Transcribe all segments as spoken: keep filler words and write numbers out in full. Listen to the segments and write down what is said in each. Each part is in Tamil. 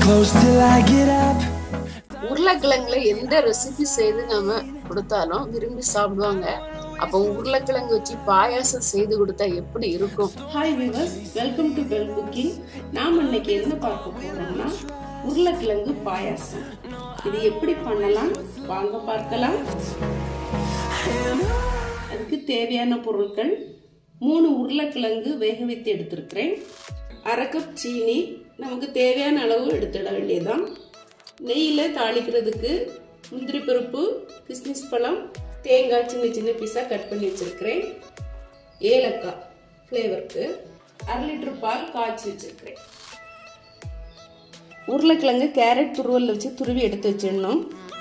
close till I get up. உருளைக்கிழங்குல எந்த ரெசிபி செய்து நாம கொடுத்தாலும் விரும்பி சாப்பிடுவாங்க. அப்போ உருளைக்கிழங்கு வச்சு பாயாசம் செய்து கொடுத்தா எப்படி இருக்கும்? Hi viewers, welcome to bell cooking. நாம் இன்னைக்கு என்ன பார்க்க போறோம்னா உருளைக்கிழங்கு பாயாசம். இது எப்படி பண்ணலாம் வாங்க பார்க்கலாம். அதுக்கு தேவையான பொருட்கள்: மூணு உருளைக்கிழங்கு வேக வைத்து எடுத்திருக்கிறேன், அரை கப் சீனி, நமக்கு தேவையான அளவு எடுத்துட வேண்டியதுதான். நெய்யில் தாளிக்கிறதுக்கு முந்திரி பருப்பு, கிஸ்மிஸ் பழம், தேங்காய் சின்ன சின்ன பீஸாக கட் பண்ணி வச்சிருக்கிறேன், ஏலக்காய் ஃப்ளேவருக்கு, அரை லிட்டர் பால் காய்ச்சி வச்சிருக்கிறேன். உருளைக்கிழங்கு கேரட் துருவல் வச்சு துருவி எடுத்து வச்சிடணும்.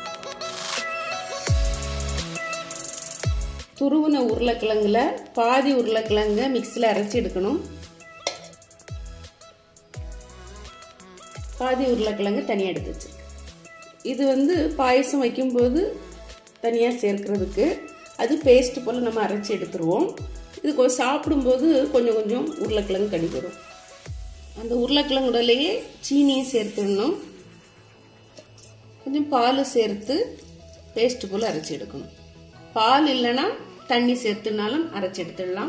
துருவின உருளைக்கிழங்குல பாதி உருளைக்கிழங்க மிக்சியில் அரைச்சி எடுக்கணும். பாதி உருளைக்கிழங்கு தனியாக எடுத்து வச்சிருக்கேன். இது வந்து பாயசம் வைக்கும்போது தனியாக சேர்க்கிறதுக்கு, அது பேஸ்ட் போல் நம்ம அரைச்சி எடுத்துருவோம். இது கொஞ்சம் சாப்பிடும்போது கொஞ்சம் கொஞ்சம் உருளைக்கிழங்கு கடிப்படும். அந்த உருளைக்கிழங்குடலையே சீனியும் சேர்த்துடணும். கொஞ்சம் பால் சேர்த்து பேஸ்ட் போல் அரைச்சி எடுக்கணும். பால் இல்லைன்னா தண்ணி சேர்த்துனாலும் அரைச்சி எடுத்துடலாம்.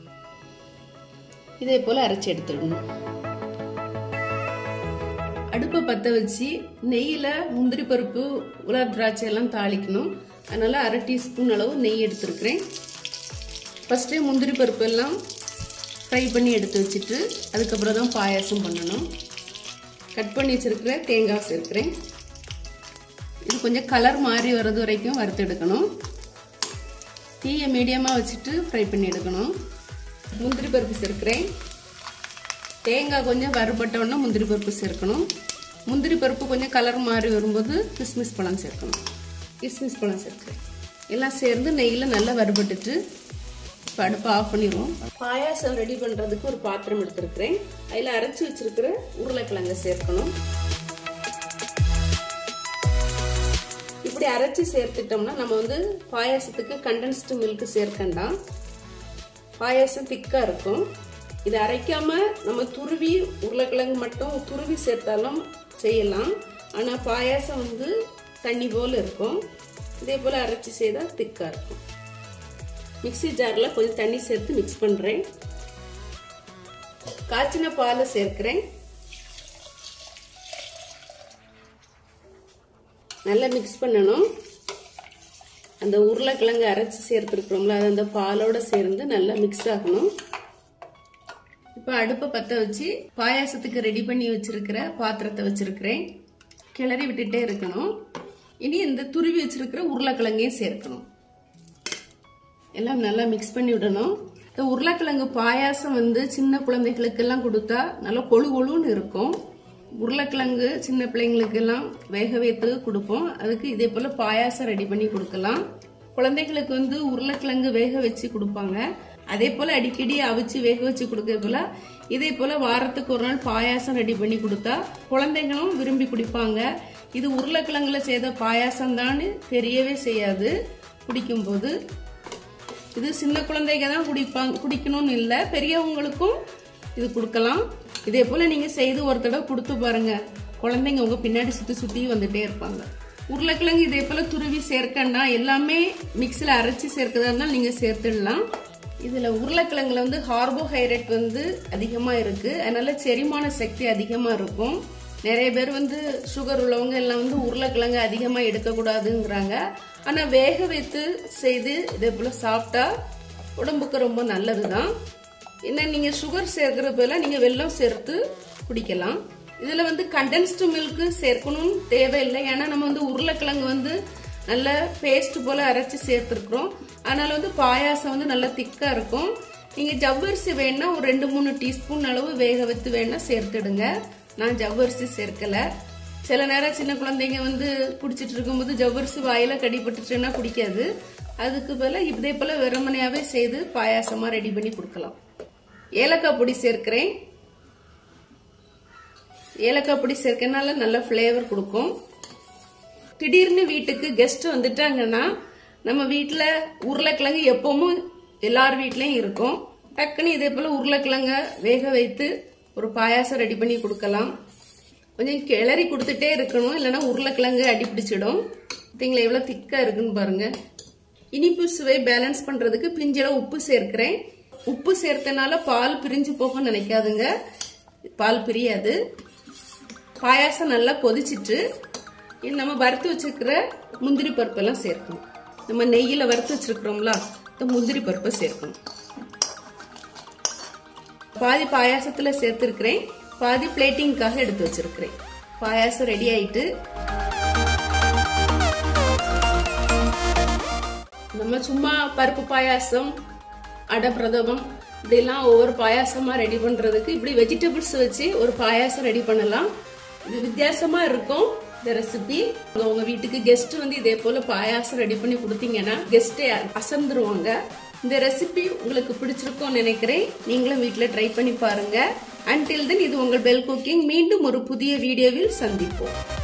இதே போல் அரைச்சி எடுத்துடணும். அடுப்பை பற்ற வச்சு நெய்யில் முந்திரி பருப்பு, உலர் திராட்சை எல்லாம் தாளிக்கணும். அதனால அரை டீஸ்பூன் அளவு நெய் எடுத்துருக்கிறேன். ஃபஸ்ட்டே முந்திரி பருப்பு எல்லாம் ஃப்ரை பண்ணி எடுத்து வச்சுட்டு அதுக்கப்புறம் தான் பாயாசம் பண்ணணும். கட் பண்ணி வச்சுருக்கிற தேங்காய் சேர்க்கிறேன். இது கொஞ்சம் கலர் மாறி வர்றது வரைக்கும் வறுத்து எடுக்கணும். தீயை மீடியமாக வச்சுட்டு ஃப்ரை பண்ணி எடுக்கணும். முந்திரி பருப்பு சேர்க்கிறேன். தேங்காய் கொஞ்சம் வறுபட்டோன்னா முந்திரி பருப்பு சேர்க்கணும். முந்திரி பருப்பு கொஞ்சம் கலர் மாறி வரும்போது கிஸ்மிஸ் பழம் சேர்க்கணும். கிஸ்மிஸ் பழம் சேர்க்கிறேன். எல்லாம் சேர்ந்து நெய்யில் நல்லா வறுபட்டுட்டு இப்போ அடுப்பை ஆஃப் பண்ணிடுவோம். பாயாசம் ரெடி பண்ணுறதுக்கு ஒரு பாத்திரம் எடுத்துருக்கிறேன். அதில் அரைச்சி வச்சிருக்கிற உருளைக்கிழங்கை சேர்க்கணும். இப்படி அரைச்சி சேர்த்துட்டோம்னா நம்ம வந்து பாயாசத்துக்கு கண்டென்ஸ்டு மில்க் சேர்க்கண்டாம். பாயாசம் திக்காக இருக்கும். இது அரைக்காம நம்ம துருவி உருளைக்கிழங்கு மட்டும் துருவி சேர்த்தாலும் செய்யலாம். ஆனால் பாயாசம் வந்து தண்ணி போல் இருக்கும். இதே போல் அரைச்சி செய்தால் திக்காக இருக்கும். மிக்சி ஜாரில் கொஞ்சம் தண்ணி சேர்த்து மிக்ஸ் பண்ணுறேன். காய்ச்சின பாலை சேர்க்கிறேன். நல்லா மிக்ஸ் பண்ணணும். அந்த உருளைக்கிழங்கு அரைச்சி சேர்த்துருக்குறோம்ல, அது அந்த பாலோட சேர்ந்து நல்லா மிக்ஸ் ஆகணும். இப்போ அடுப்பை பற்ற வச்சு பாயாசத்துக்கு ரெடி பண்ணி வச்சிருக்கிற பாத்திரத்தை வச்சிருக்கிறேன். கிளறி விட்டுட்டே இருக்கணும். இனி இந்த துருவி வச்சிருக்கிற உருளைக்கிழங்கையும் சேர்க்கணும். எல்லாம் நல்லா மிக்ஸ் பண்ணி விடணும். இந்த உருளைக்கிழங்கு பாயாசம் வந்து சின்ன குழந்தைகளுக்கெல்லாம் கொடுத்தா நல்லா கொழு கொழுன்னு இருக்கும். உருளைக்கிழங்கு சின்ன பிள்ளைங்களுக்கெல்லாம் வேக வைத்து கொடுப்போம். அதுக்கு இதே போல் பாயாசம் ரெடி பண்ணி கொடுக்கலாம். குழந்தைகளுக்கு வந்து உருளைக்கிழங்கு வேக வச்சு கொடுப்பாங்க. அதே போல் அடிக்கடி அவிச்சு வேக வச்சு கொடுக்க போல இதே போல் வாரத்துக்கு ஒரு நாள் பாயாசம் ரெடி பண்ணி கொடுத்தா குழந்தைங்களும் விரும்பி குடிப்பாங்க. இது உருளைக்கிழங்குல செய்த பாயாசம் தான் தெரியவே செய்யாது குடிக்கும்போது. இது சின்ன குழந்தைங்க தான் குடிப்பாங்க, குடிக்கணும்னு இல்லை, பெரியவங்களுக்கும் இது கொடுக்கலாம். இதே போல் நீங்கள் செய்து ஒரு தடவை கொடுத்து பாருங்க. குழந்தைங்க உங்கள் பின்னாடி சுற்றி சுற்றி வந்துட்டே இருப்பாங்க. உருளைக்கிழங்கு இதே போல் துருவி சேர்க்கண்டா, எல்லாமே மிக்சியில் அரைச்சி சேர்க்கறதா இருந்தாலும் நீங்கள் சேர்த்துடலாம். இதில் உருளைக்கிழங்குல வந்து கார்போஹைட்ரேட் வந்து அதிகமாக இருக்குது. அதனால செரிமான சக்தி அதிகமாக இருக்கும். நிறைய பேர் வந்து சுகர் உள்ளவங்க எல்லாம் வந்து உருளைக்கிழங்கு அதிகமாக எடுக்கக்கூடாதுங்கிறாங்க. ஆனால் வேக வைத்து செய்து இதே போல் சாப்பிட்டா உடம்புக்கு ரொம்ப நல்லது தான். என்ன நீங்கள் சுகர் சேர்க்கிற போல நீங்கள் வெல்லம் சேர்த்து குடிக்கலாம். இதில் வந்து கண்டென்ஸ்டு மில்க் சேர்க்கணும் தேவையில்லை. ஏன்னா நம்ம வந்து உருளைக்கிழங்கு வந்து நல்ல பேஸ்ட் போல அரைச்சி சேர்த்துருக்குறோம். அதனால வந்து பாயாசம் வந்து நல்லா திக்காக இருக்கும். நீங்கள் ஜவ்வரிசி வேணா ஒரு ரெண்டு மூணு டீஸ்பூன் அளவு வேக வைத்து வேணா சேர்த்துடுங்க. நான் ஜவ்வரிசி சேர்க்கலை. சில நேரம் சின்ன குழந்தைங்க வந்து குடிச்சிட்டு இருக்கும்போது ஜவ்வரிசி வாயில கடிபட்டுச்சுன்னா குடிக்காது. அதுக்கு போல இதே போல வெறுமனையாவே செய்து பாயாசமாக ரெடி பண்ணி கொடுக்கலாம். ஏலக்காய் பொடி சேர்க்கிறேன். ஏலக்காய் பொடி சேர்க்கனால நல்ல ஃப்ளேவர் கொடுக்கும். திடீர்னு வீட்டுக்கு கெஸ்ட் வந்துட்டாங்கன்னா நம்ம வீட்டில் உருளைக்கிழங்கு எப்பவும் எல்லார் வீட்லையும் இருக்கும். டக்குன்னு இதே போல் உருளைக்கிழங்க வேக வைத்து ஒரு பாயாசம் ரெடி பண்ணி கொடுக்கலாம். கொஞ்சம் கிளறி கொடுத்துட்டே இருக்கணும், இல்லைன்னா உருளைக்கிழங்கு அடி பிடிச்சிடும். பார்த்தீங்களா எவ்வளோ திக்காக இருக்குன்னு பாருங்க. இனிப்பு சுவை பேலன்ஸ் பண்ணுறதுக்கு பிஞ்சளவு உப்பு சேர்க்கிறேன். உப்பு சேர்த்தனால பால் பிரிஞ்சு போகும்னு நினைக்காதுங்க, பால் பிரியாது. பாயாசம் நல்லா கொதிச்சிட்டு நம்ம வறுத்து வச்சுருக்கிற முந்திரி பருப்பெல்லாம் சேர்க்கணும். நம்ம நெய்யில் வறுத்து வச்சுருக்கிறோம்ல, இந்த முந்திரி பருப்பை சேர்க்கணும். பாதி பாயாசத்தில் சேர்த்துருக்கிறேன், பாதி பிளேட்டிங்காக எடுத்து வச்சிருக்கிறேன். பாயாசம் ரெடி ஆயிட்டு நம்ம சும்மா பருப்பு பாயாசம், அடை பிரதமம் இப்படிலாம் ஒவ்வொரு பாயாசமா ரெடி பண்றதுக்கு இப்படி வெஜிடபிள்ஸ் வச்சு ஒரு பாயாசம் ரெடி பண்ணலாம். இது வித்தியாசமா இருக்கும் இந்த ரெசிபி. உங்க வீட்டுக்கு கெஸ்ட் வந்து இதே போல பாயாசம் ரெடி பண்ணி கொடுத்தீங்கன்னா கெஸ்டே அசந்துருவாங்க. இந்த ரெசிபி உங்களுக்கு பிடிச்சிருக்கும்னு நினைக்கிறேன். நீங்களும் வீட்டில் ட்ரை பண்ணி பாருங்க. அன்டில் தென் இது உங்கள் பெல் குக்கிங். மீண்டும் ஒரு புதிய வீடியோவில் சந்திப்போம்.